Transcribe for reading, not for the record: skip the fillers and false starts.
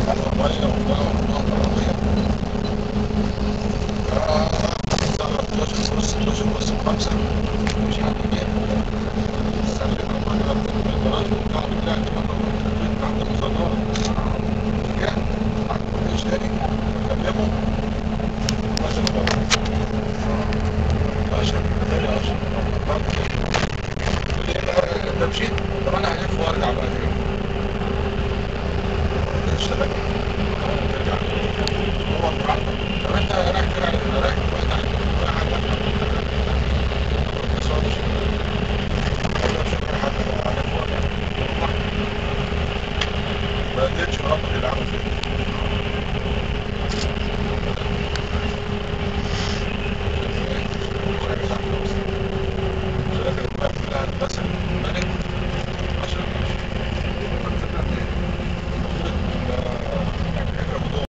ميه وميه كهربائيه. 13 ونص 16 ونص ب5 مش حد جه. سافر مرة من الجراج وبتاع طلعت مرة من البيت عند المصدرة. رجعت على الكورنيش تاني بكلمه 12 غلط 12 تاني 10 بعد كده يقول لي انت مشيت؟ طب انا هلف وارجع بقى تاني. اشتغلت